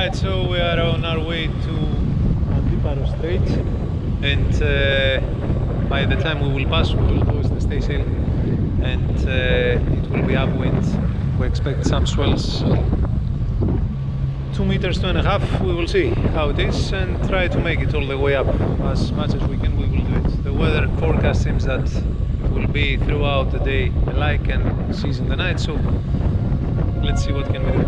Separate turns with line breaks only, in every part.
Alright, so we are on our way to Paros Strait, and by the time we will pass, we will close the staysail, and it will be upwind. We expect some swells, 2 meters, 2.5. We will see how it is and try to make it all the way up as much as we can. We will do it. The weather forecast seems that it will be throughout the day alike and seas in the night, so let's see what can we do.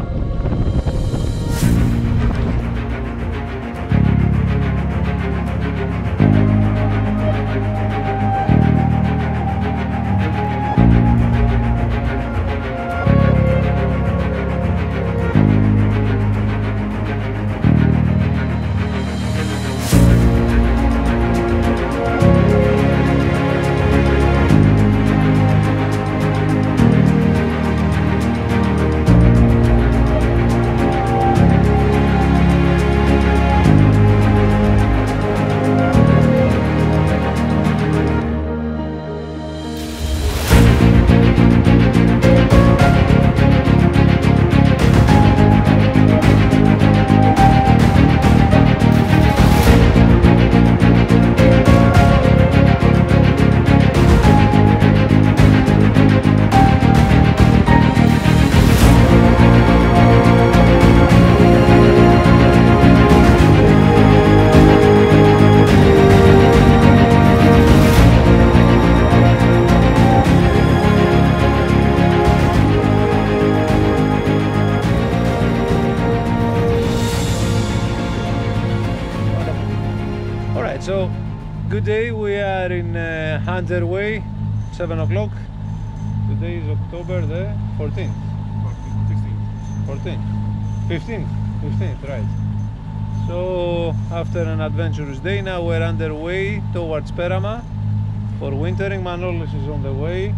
So, good day, we are in Hunter Way, 7 o'clock. Today is October the 14th. 14th. 15th, right. So, after an adventurous day, now we're underway towards Perama for wintering. Manolis is on the way.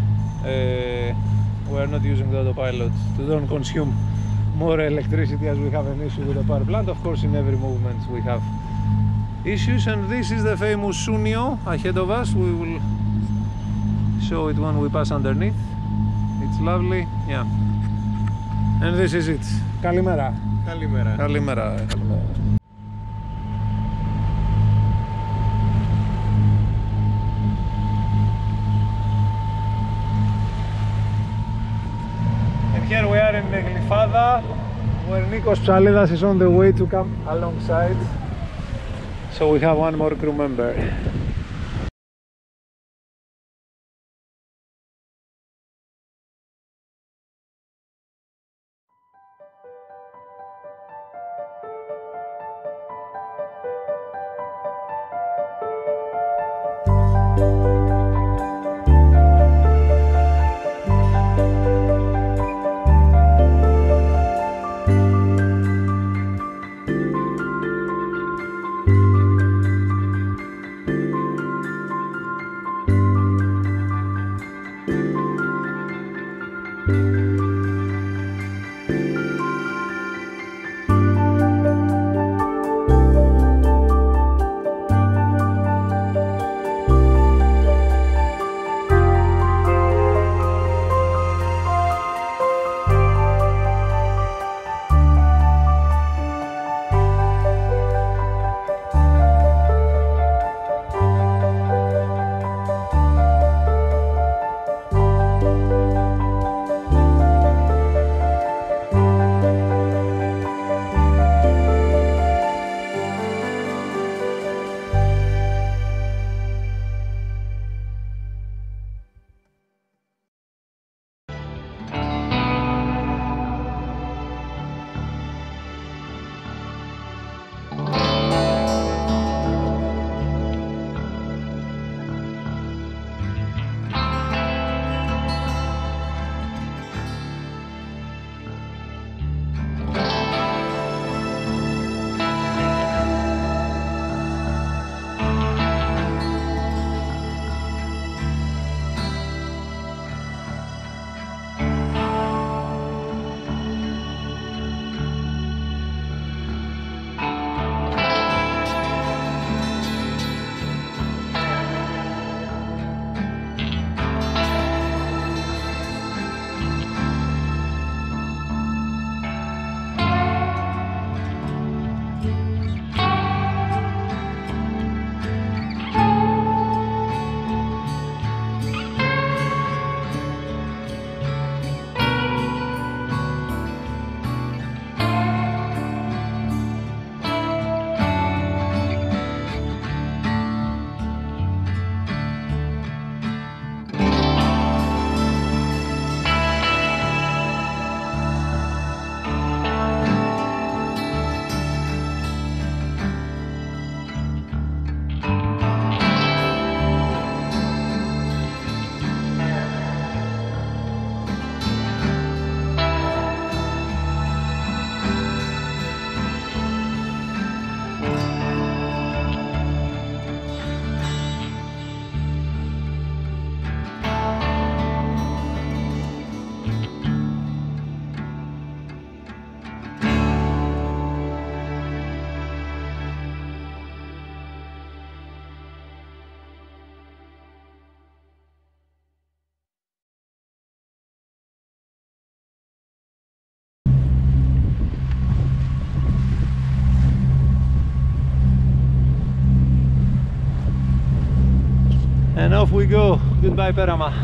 We're not using the autopilot to don't consume more electricity, as we have an issue with the power plant. Of course, in every movement we have issues, and this is the famous Sunio ahead of us. We will show it when we pass underneath. It's lovely, yeah. And this is it. Kalimera.
Kalimera.
Kalimera. And here we are in Glyfada, where Nikos Psalidas is on the way to come alongside. So we have one more crew member. And off we go. Goodbye, Perama.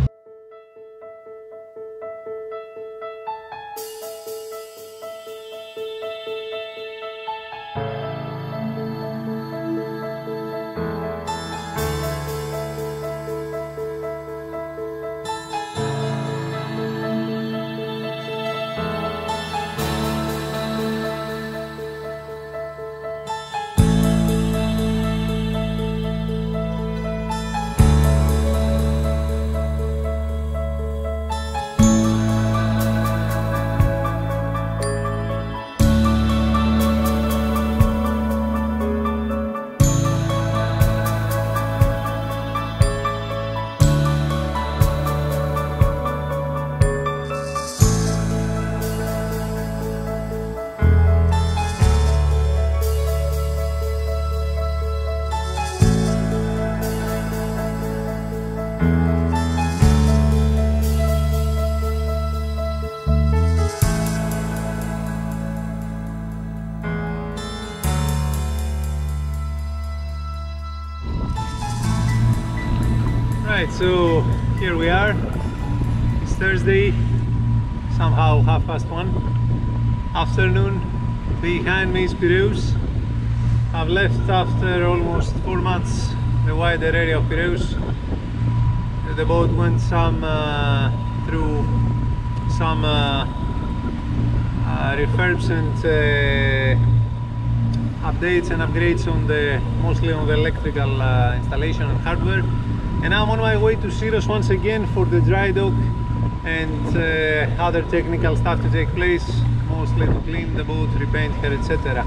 Right, so here we are. It's Thursday, somehow 1:30 afternoon. Behind me is Piraeus. I've left after almost 4 months the wider area of Piraeus. The boat went through some refurbs and updates and upgrades on mostly on the electrical installation and hardware. And now I'm on my way to Syros once again for the dry dock and other technical stuff to take place, mostly to clean the boat, repaint her, etc.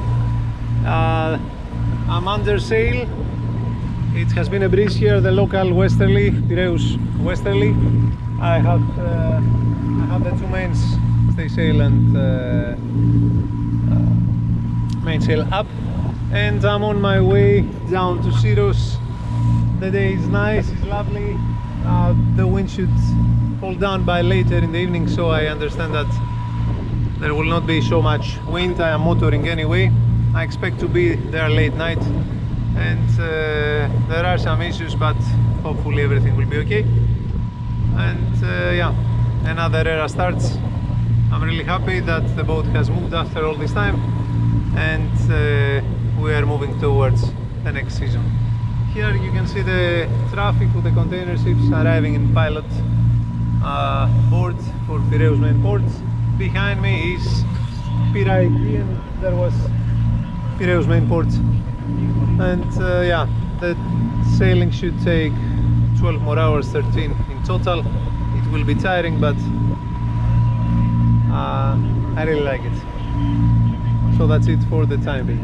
I'm under sail. It has been a breeze here, the local westerly, Piraeus westerly. I have the two mains, staysail and mainsail up, and I'm on my way down to Syros. The day is nice, it's lovely. The wind should fall down by later in the evening, so I understand that there will not be so much wind. I am motoring anyway. I expect to be there late night, and there are some issues, but hopefully everything will be okay. And yeah, another era starts. I'm really happy that the boat has moved after all this time, and we are moving towards the next season. Here you can see the traffic with the container ships arriving in pilot port for Piraeus main port. Behind me is Piraeus, there was Piraeus main port. And yeah, the sailing should take 12 more hours, 13 in total. It will be tiring, but I really like it. So that's it for the time being.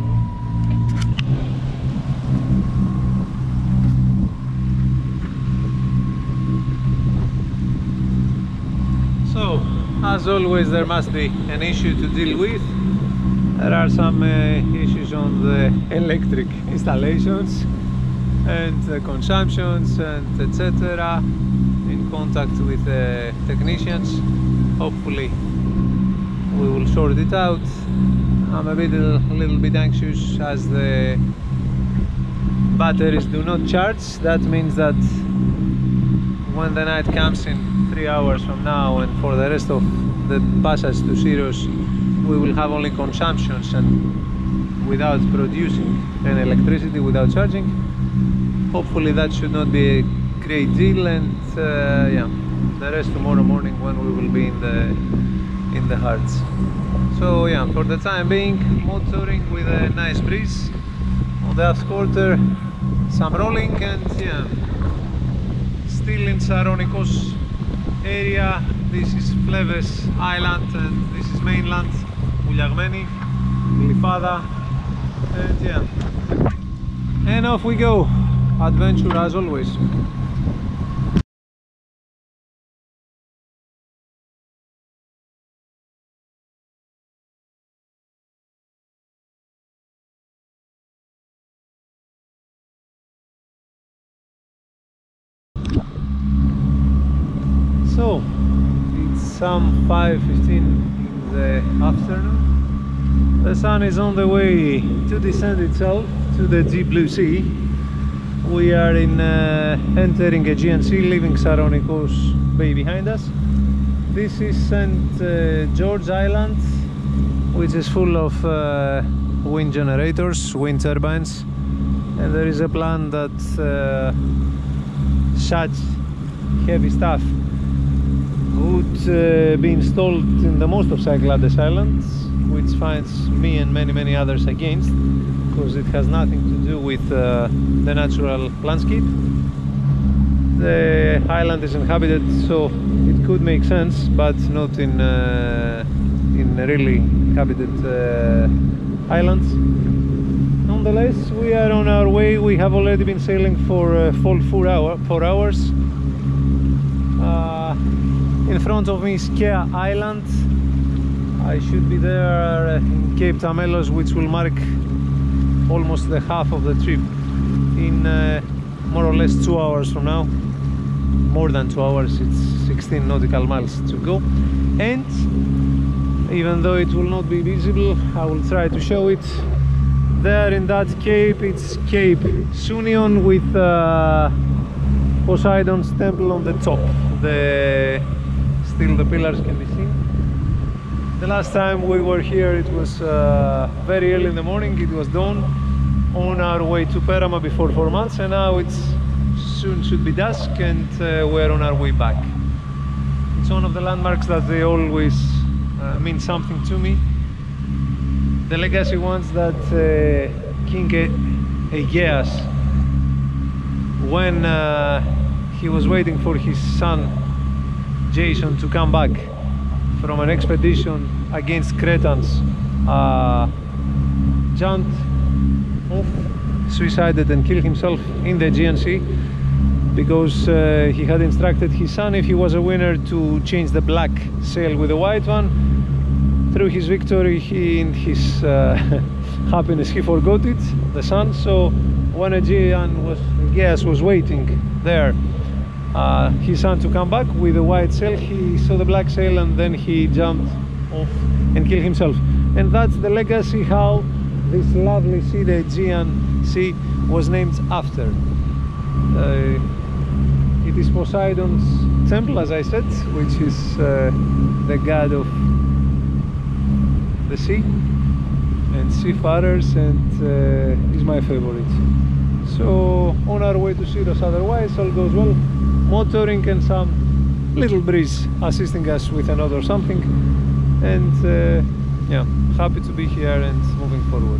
So, as always, there must be an issue to deal with. There are some issues on the electric installations and the consumptions and etc. In contact with the technicians. Hopefully we will sort it out. I'm a little bit anxious as the batteries do not charge. That means that when the night comes in 3 hours from now, and for the rest of the passage to Syros, we will have only consumptions and without producing any electricity, without charging. Hopefully that should not be a great deal, and yeah, the rest tomorrow morning when we will be in the hearts. So yeah, for the time being, motoring with a nice breeze on the aft quarter, some rolling, and yeah, still in Saronikos area. This is Fleves Island and this is mainland, Vouliagmeni, Glyfada, and yeah, and off we go. Adventure as always. So it's some 5:15 in the afternoon. The sun is on the way to descend itself to the deep blue sea, We are in entering Aegean Sea, leaving Saronikos Bay behind us. This is St. George Island, which is full of wind generators, wind turbines, and there is a plant that such heavy stuff would be installed in the most of Cyclades Islands, which finds me and many others against, because it has nothing to do with the natural landscape. The island is inhabited, so it could make sense, but not in really inhabited islands. Nonetheless, we are on our way. We have already been sailing for full 4 hours. In front of me is Kea Island. I should be there in Cape Tamelos, which will mark almost the half of the trip in more or less 2 hours from now. More than 2 hours, it's 16 nautical miles to go. And even though it will not be visible, I will try to show it. There in that cape, it's Cape Sunion with Poseidon's temple on the top. Still the pillars can be seen. The last time we were here, it was very early in the morning. It was dawn, on our way to Perama before 4 months, and now it's soon should be dusk, and we're on our way back. It's one of the landmarks that they always mean something to me. The legacy ones that King Aegeas, when he was waiting for his son Jason to come back from an expedition against Cretans, jumped off, suicided and killed himself in the Aegean Sea, because he had instructed his son, if he was a winner, to change the black sail with the white one. Through his victory, in his happiness, he forgot it, the son. So when Aegeas was waiting there, his son to come back with the white sail, he saw the black sail, and then he jumped off and killed himself. And that's the legacy how this lovely sea, the Aegean Sea, was named after. It is Poseidon's temple, as I said, which is the god of the sea and seafarers, and is my favorite. So on our way to Syros, otherwise all goes well. Motoring and some little breeze assisting us with a nod or something, and yeah, happy to be here and moving forward.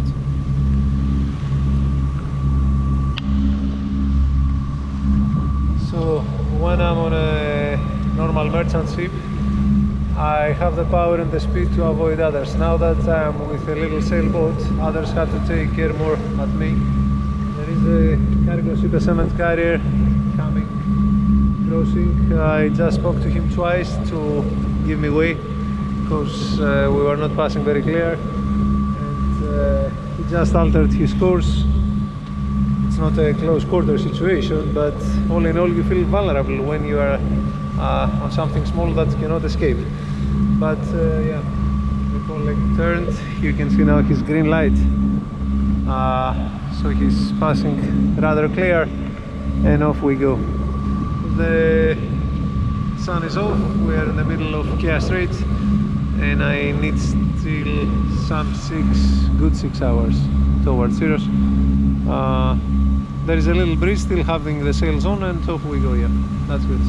So when I'm on a normal merchant ship, I have the power and the speed to avoid others. Now that I'm with a little sailboat, others have to take care more at me. There is a cargo ship, a cement carrier, coming, crossing. I just spoke to him twice to give me way, because we were not passing very clear, and he just altered his course. It's not a close quarter situation, but all in all you feel vulnerable when you are on something small that cannot escape. But yeah, the colleague turned. You can see now his green light, so he's passing rather clear, and off we go. The sun is off. We are in the middle of Kea Strait, and I need still some good 6 hours towards Syros. There is a little breeze, still having the sails on, and off we go. Yeah, that's good.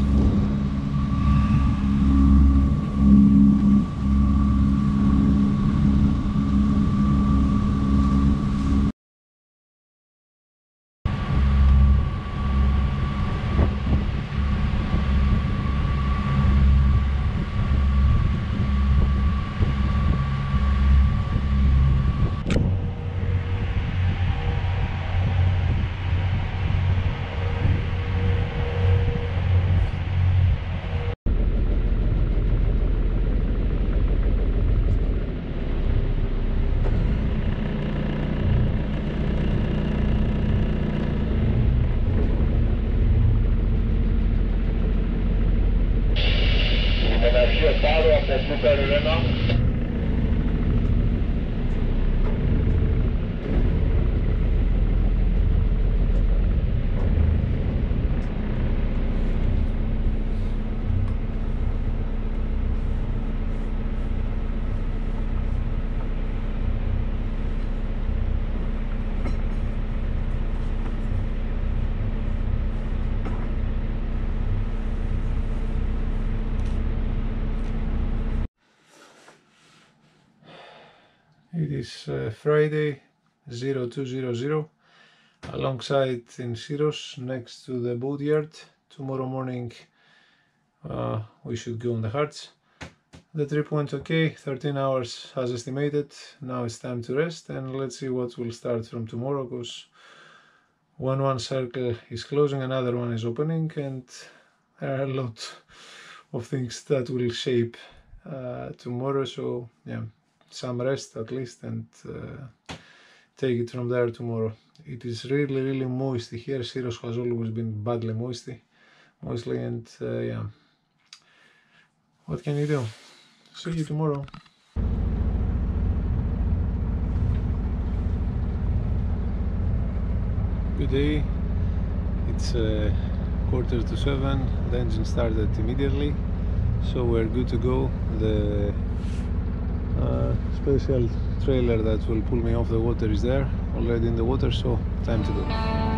is Friday 0200 alongside in Syros next to the boatyard. Tomorrow morning we should go on the Hearts. The trip went okay, 13 hours as estimated. Now it's time to rest and let's see what will start from tomorrow, because when one circle is closing, another one is opening, and there are a lot of things that will shape tomorrow. So yeah, some rest at least, and take it from there tomorrow. It is really moisty here. Syros has always been badly moistly, and yeah, what can you do? See you tomorrow. Good day. It's 6:45. The engine started immediately, so we're good to go. The special trailer that will pull me off the water is there, already in the water, so time to go.